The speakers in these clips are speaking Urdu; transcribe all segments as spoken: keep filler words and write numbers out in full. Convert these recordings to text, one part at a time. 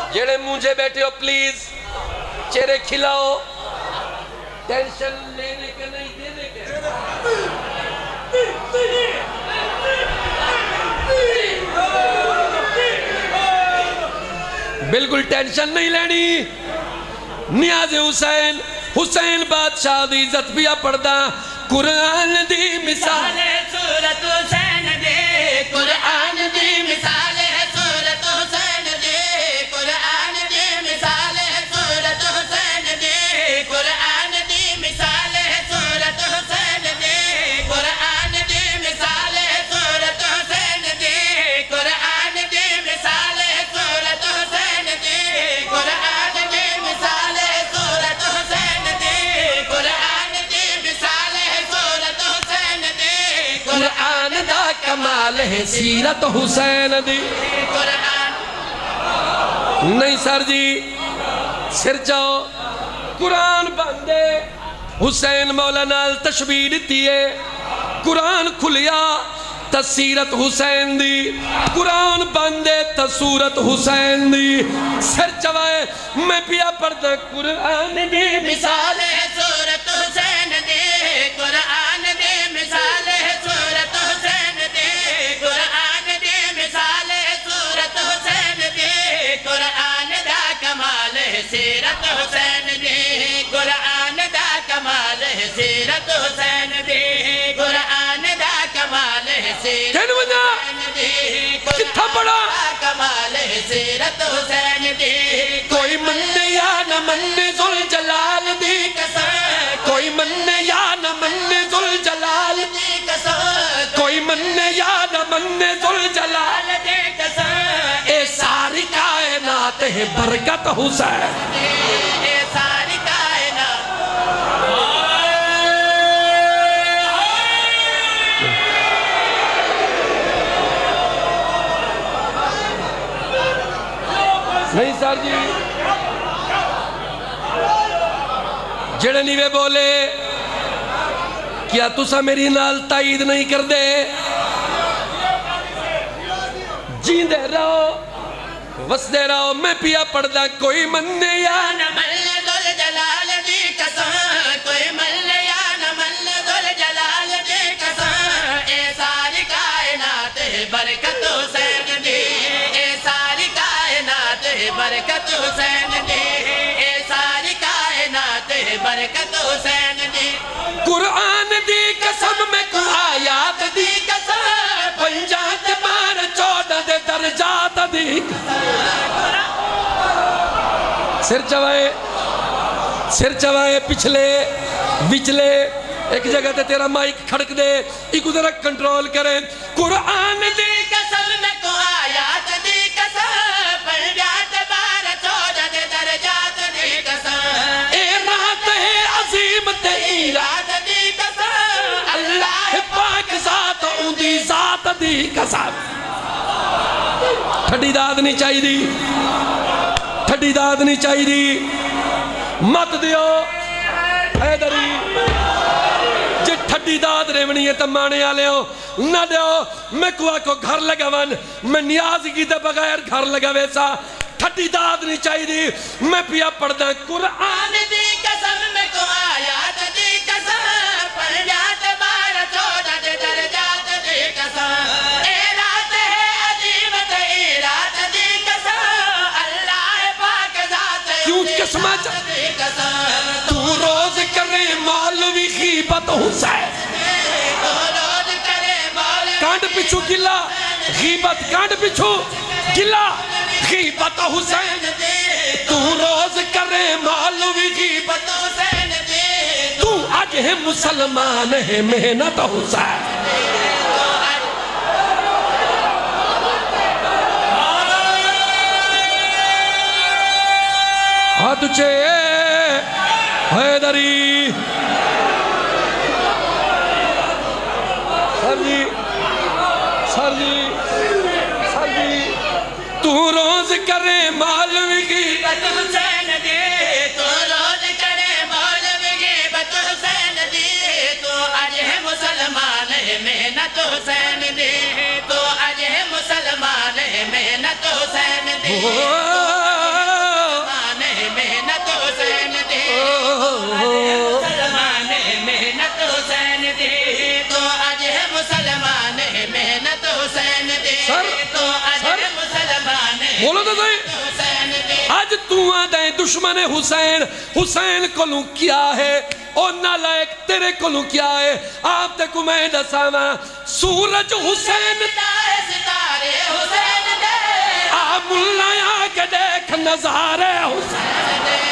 جڑے مجھے بیٹھے ہو پلیز چہرے کھلاؤ ٹینشن لینے کے نہیں دینے کے بالکل ٹینشن نہیں لینی نیاز حسین حسین بادشاہ دی عزت بھی پڑھدا قرآن دی مثال ہے سورت حسین دے قرآن دی مثال ہے سورت حسین دے قرآن دی مثال ہے سورت حسین دے قرآن دی مثال ہے سورت حسین دے قرآن دی مثال ہے سورت حسین دے قرآن دی مثال ہے سورت حسین دے قرآن دی مثال ہے سورت حسین دے قرآن دی مثال ہے سورت حسین دے قرآن دا کمال ہے سیرت حسین دی قرآن نہیں سر جی سر جاؤ قرآن باندے حسین مولانا تشبیح دیتی ہے قرآن کھلیا تسیرت حسین دی قرآن باندے تسورت حسین دی سر چوائے میں پیا پڑھتا قرآن دی مثال ہے سورت حسین دے قرآن دے مثال ہے سورت حسین دے قرآن دے مثال ہے سورت حسین دے قرآن دا کمال ہے سیرت حسین دے قرآن دا کمال ہے سیرت حسین دے قرآن دا کمال ہے سیرت کہنے وجہ کتھا پڑھا کمال ہے سیرت حسین دے کوئی مننے یا نہ مننے ذل جلال دی قسم کوئی مننے یا نہ مننے ذل جلال دی قسم کوئی مننے یا نہ مننے ذل جلال دے قسم اے ساری کائنات ہے برکت حسین اے ساری کائنات نہیں سر جی جڑے نیوے بولے کیا تسا میری نال تائید نہیں کر دے جیندے رہو وسدے رہو میں پیا پڑھدا کوئی مننے یا نہ مل ذل جلال دی قسم کوئی مل یا نہ مل ذل جلال دی قسم اے ساری کائنات ہے برکت حسین دی اے ساری کائنات ہے برکت حسین دی اے ساری کائنات ہے برکت حسین دی قرآن دی قسم میں کو آیات دی قسم پنجات بار چودہ دے درجات دی سر چوائے سر چوائے پچھلے وچلے ایک جگہ تے تیرا مائک کھڑک دے ایک ذرا کنٹرول کریں قرآن دی قسم میں کو آیات دی قسم پنجات بار چودہ دے درجات دی قسم اے رات ہے عظیم تیرا رات دی قسم اللہ پاک ذات اندی ذات دی قسم ٹھڈی داد نہیں چاہی دی ٹھڈی داد نہیں چاہی دی مت دیو حیدری جی ٹھڈی داد ریونی ہے تمانے آلے ہو نہ دیو میں کو آکو گھر لگا ون میں نیاز کی دے بغیر گھر لگا ویسا ٹھڈی داد نہیں چاہی دی میں پیا پڑھدا قرآن آن دی قسم میں کو آیات دی قسم پنجات بار چودہ دے درجات دی قسم اے رات ہے عظیم تے رات دی قسم اللہ پاک ذات کیوں قسمہ جا دی قسم تو روز کرے مولوی غیبت حسین تو روز کرے مولوی کانڈ پچھو گلا غیبت کانڈ پچھو گلا غیبت حسین تو روز کرے مولوی غیبت حسین دے تو آج ہے مسلمان ہے محنت حسین ہاتھ چے حیدری سر جی سر جی سر جی تو روز کرے مولوی غیبت حسین دے تو روز کرے مولوی غیبت حسین دے تو آج ہے مسلمان ہے محنت حسین دے تو آج ہے مسلمان ہے محنت حسین دے بولو تو صحیح آج تو آدھیں دشمن حسین حسین کلوں کیا ہے اور نالائک تیرے کلوں کیا ہے آپ تے کو میں دساما سورج حسین ستارے حسین دے آپ ملائیاں کے دیکھ نظارے حسین دے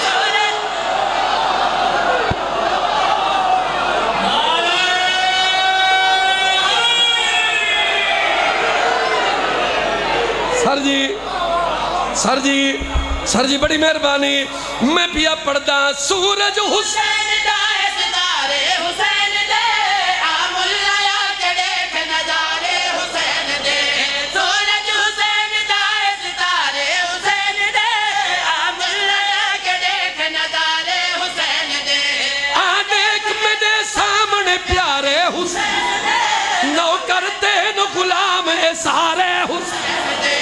سر جی سر جی سر جی بڑی مہربانی میں پیا پڑھدا سورج حسین دائے ستارے حسین دے آم اللہ کے دیکھ نظارے حسین دے سورج حسین دائے ستارے حسین دے آم اللہ کے دیکھ نظارے حسین دے آ دیکھ میرے سامنے پیارے حسین نو کرتے نو غلام اے سارے حسین دے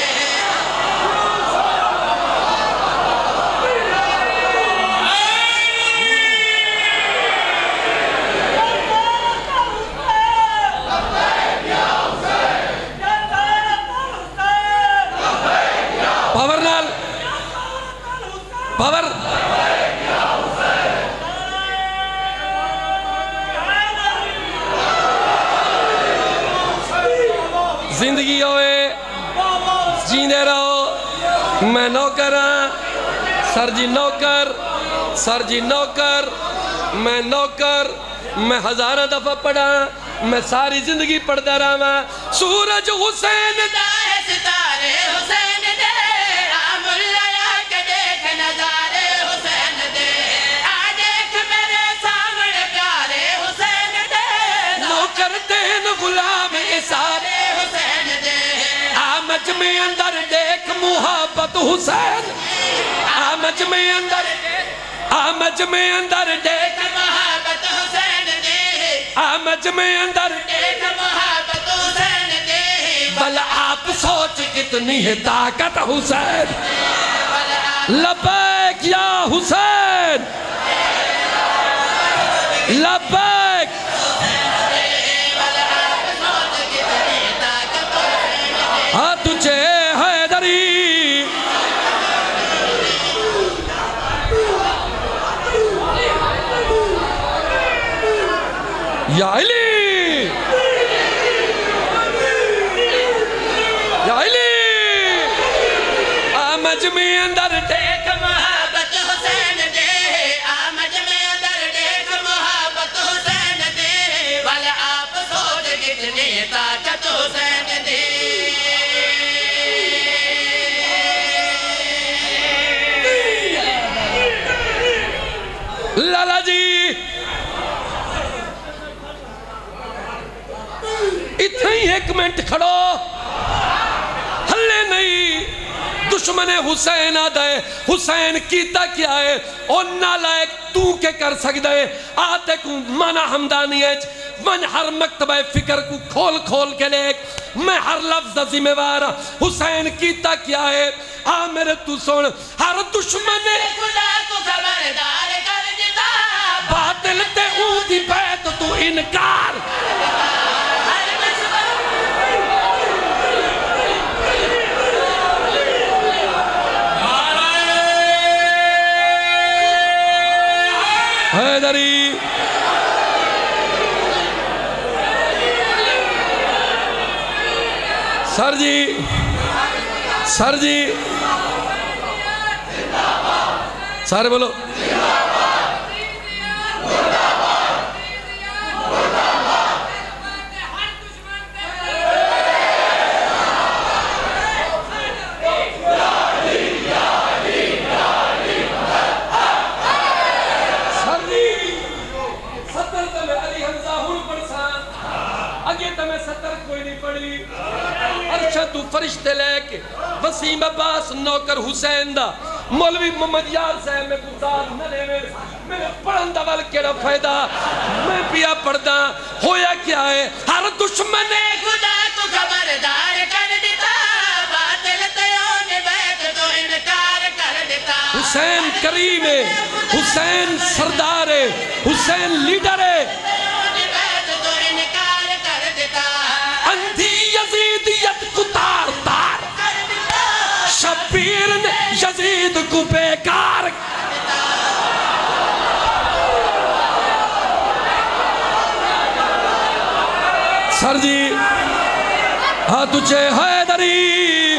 پاور نال پاور زندگی ہوئے جیندے رہو میں نوکر ہاں سر جی نوکر سر جی نوکر میں نوکر میں ہزارہ دفعہ پڑھا میں ساری زندگی پڑھتا رہا سورج حسین دائے ستارے حسین دے آم اللہ کے دیکھ نظارے حسین دے آ دیکھ میرے سامنے پیارے حسین دے نوکر دین غلام سارے حسین دے آمج میں اندر دیکھ محبت حسین آمج میں اندر آمج میں اندر دیکھ محبت حسین دے آمج میں اندر دیکھ محبت حسین دے بل آپ سوچ کتنی ہے طاقت حسین لبیک یا حسین لبیک ہاں تجھے حیدری یا علی یا علی آمج میں اندر دیکھ محبت حسین دے آمج میں اندر دیکھ محبت حسین دے بل آپ سوچ کتنی طاقت حسین دے لالا جی اتنے ہی ایک منٹ کھڑو ہلے نہیں دشمن حسین آدھے حسین کیتا کیا ہے اور نالائک تو کے کر سکتا ہے آتے کو مانا حمدانی ہے من ہر مکتبہ فکر کو کھول کھول کے لے میں ہر لفظ ذمہ وارا حسین کیتا کیا ہے آ میرے تو سن ہر دشمن خدا کو خبردار کر دیتا باطل تے اون دی بیت تو انکار حیدری سر جی سر جی سارے بولو تو فرشتے لے کے وسیم عباس نوکر حسین دا مولوی محمد یار صاحب میں گزار نہ لے میں میرے پڑھندہ وال کیڑا فائدہ میں پیا پڑھدا ہویا کیا ہے ہر دشمن خدا کو خبردار کر دیتا باطل تیون بیت تو انکار کر دیتا حسین کریم ہے حسین سردار ہے حسین لیڈر ہے بیت تو انکار کر دیتا اندھی یزیدیت کو تار تار ہاتھ اچھے حیدری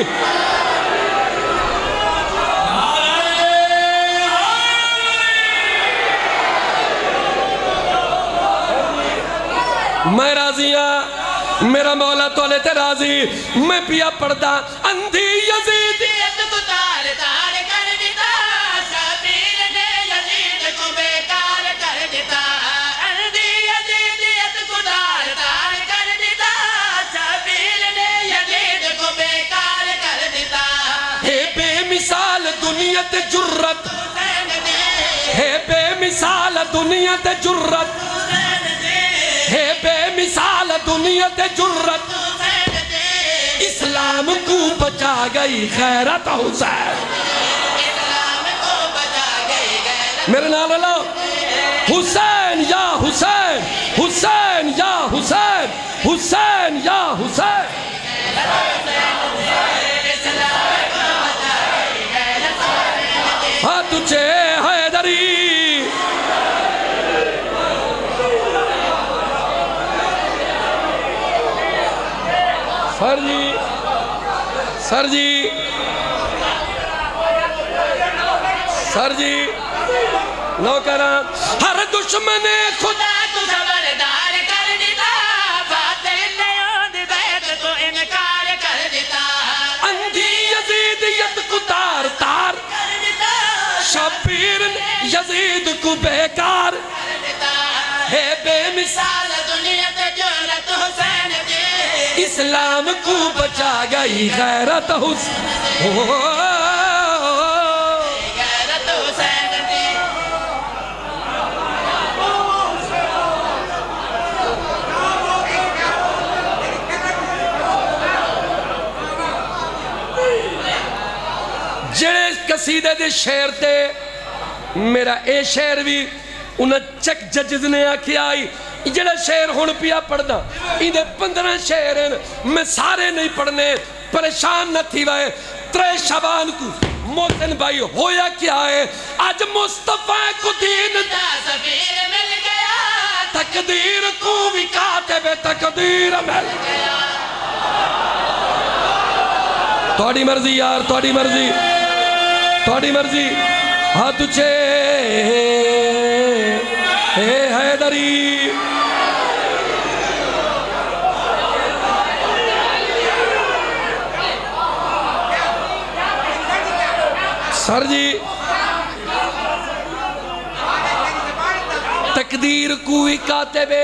میں راضی ہاں میرا مولا تولے تے راضی میں پیا پڑھدا اندھی یزید کو تار تار کر دیتا شبیر نے یزید کو بیکار کر دیتا اندھی یزیدیت کو تار تار کر دیتا شبیر نے یزید کو بیکار کر دیتا ہے بے مثال دنیا تے جرت ہے بے مثال دنیا تے جرت ہے بے مثال دنیا تے جرت اسلام کو بچا گئی غیرت حسین اسلام کو بچا گئی غیرت میرے نال لو حسین یا حسین حسین یا حسین حسین یا حسین ہاں تجھے حیدری سر جی سر جی سر جی نوکران ہر دشمن خدا تو خبردار کر دیتا باطل نیاد بیت کو انکار کر دیتا اندھی یزیدیت کو تار تار کر دیتا شبیر یزید کو بیکار کر دیتا ہے بے مثال سال دنیا تے جرت حسین دی اسلام کو بچا گئی غیرت حسین غیرت حسین دی جڑے قصیدے دے شعر تے میرا اے شعر بھی انہاں چک ججز نے آکھی آئی جڑا شعر ہون پیا پڑھنا اندھے پندرہ شعر ہیں میں سارے نہیں پڑھنے پریشان نہ تھی وائے ترے شبان کو محسن بھائی ہویا کیا ہے آج مصطفیٰ کو دین دا سفیر مل گیا تقدیر کو بھی کاتب تقدیر مل توڑی مرضی یار توڑی مرضی توڑی مرضی ہاں تجھے اے حیدری سر جی تقدیر کوئی کاتبے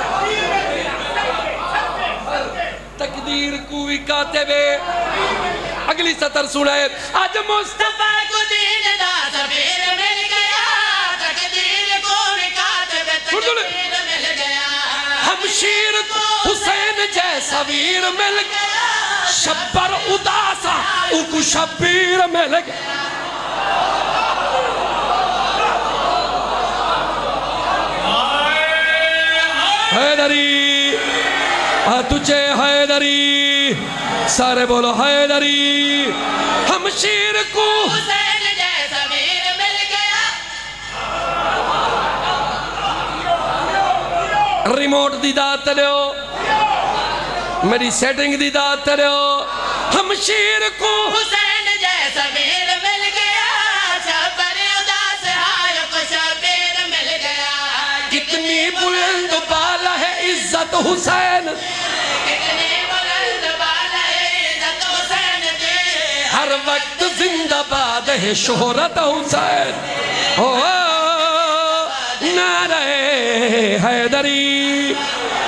تقدیر کوئی کاتبے اگلی سطر سنائے آج مصطفیٰ کو دین دا سفیر مل گیا تقدیر کو بھی کاتب تقدیر مل گیا ہمشیر کو حسین جیسا ویر مل گیا شبر اداسا اکو شبیر مل گیا حیدری آ تجھے حیدری سارے بولو حیدری ہمشیر کو حسین جیسا ویر مل گیا ریموٹ دی داد تلیو میری سیٹنگ دی داد تلیو ہمشیر کو حسین جیسا ویر مل گیا شبر اداس ہائے کو شبیر مل گیا کتنی بلند بالا ہے عزت حسین کتنی بلند بالا ہے عزت حسین دی ہر وقت زندہ باد ہے شہرت حسین او نعرہ حیدری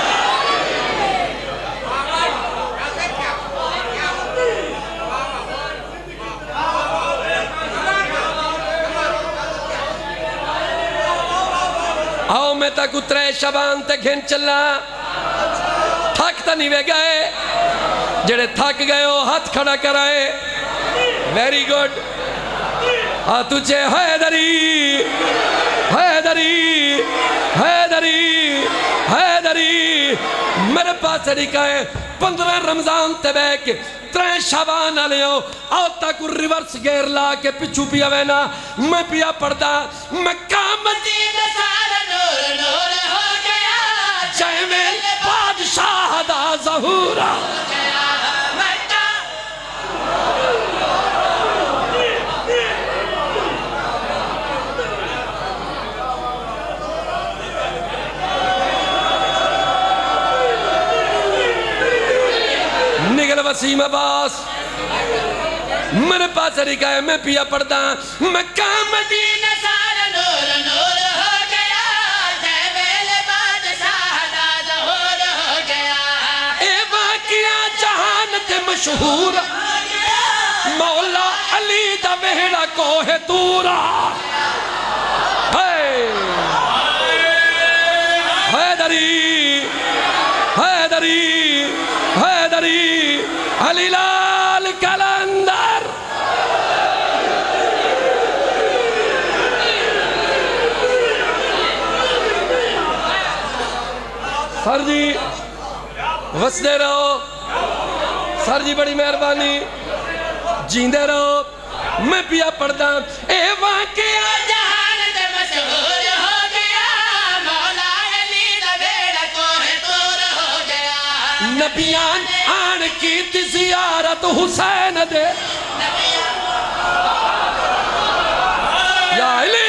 آؤ میں تک اترے شبان تے گھن چلا تھک تا نہیں وے گئے جڑے تھک گئے ہو ہاتھ کھڑا کرائے ویری گوڈ آ تجھے حیدری حیدری حیدری حیدری میرے پاس لکھا ہے پندرہ رمضان تے بے کے ترے شابان آلیوں آؤ تاکو ریورس گیر لا کے پچھو پیا وینا میں پیا پڑھتا میں کامتی میں سارا نور نور ہو گیا جائے میں بادشاہ دا ظہورا وسیم عباس میرے پاس طریقہ ہے میں پیا پڑھتا مکہ مدینہ سارا نور نور ہو گیا جے ویلے بادشاہ دا ظہور ہو گیا اے واقعہ جہان تے مشہور مولا علی دا ویڑا کوہ تورا حیدری حیدری حیدری علی لال کلندر سر جی وسدے رہو سر جی بڑی مہربانی جیندے رہو میں پیا پڑھتا اے واقعہ جہان تے مشہور ہو گیا مولا علی دا ویڑا کوہ تور ہو گیا نبیان آن کی تی زیارت حسین دے یا علی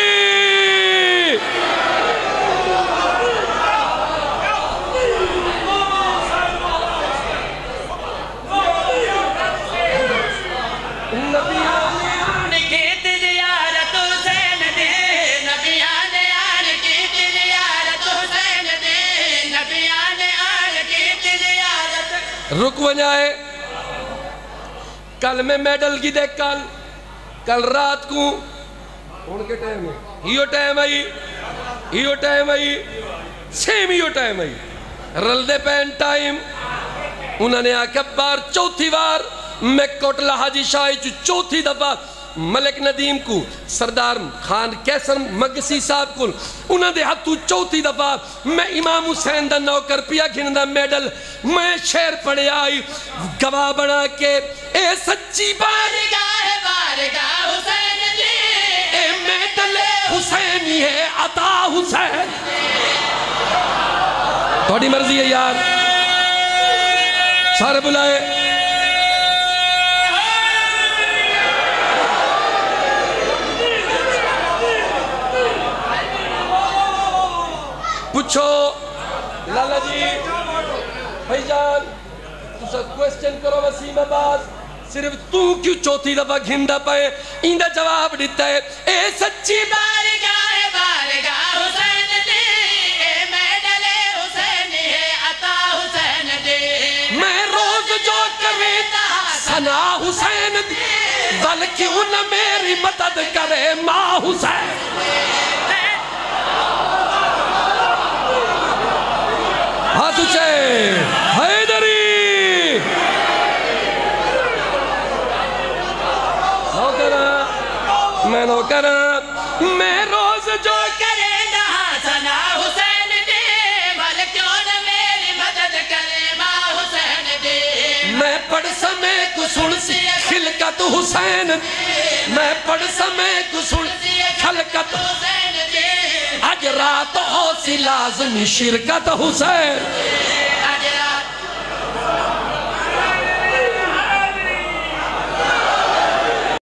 رک ونجائے کل میں میڈل کی دیکھ کل کل رات کو ان کے ٹائم ہے have time I have time I same have time I رل دے پین ٹائم انہوں نے آکھا بار چوتھی بار میں کوٹلہ حاجی شاہی چوتھی دفعہ ملک ندیم کو سردار خان کیسر مگسی صاحب کو انہوں نے ہاتھو چوتھی دفعہ میں امام حسین دا نوکر پیا گھندہ میڈل میں شیر پڑے آئی گواہ بنا کے اے سچی بارگاہ بارگاہ حسین دی اے میڈل حسینی ہے عطا حسین تھوڑی مرضی ہے یار سارے بلائے پوچھو لالا جی بھائی جان تُسا کوئسچن کرو وسیم عباس صرف تو کیوں چوتھی دفعہ گھندہ پائے اندہ جواب دیتا ہے اے سچی بارگاہ بارگاہ حسین دی اے میڈل حسین ہے عطا حسین دی میں روز جو کرے سنا حسین دی بلکہ انہ میری مدد کرے ماں حسین ہاتھ اچھے حیدری نوکرہ میں نوکرہ میں روز جو کرے نہا سنا حسین دے بلکہ انہ میری مدد کرے ماں حسین دے میں پڑھ سمے کو سن سی خلقت حسین میں پڑھ سمے کو سن خلقت حسین دے اج رات ہو سی لازمی شرکت حسین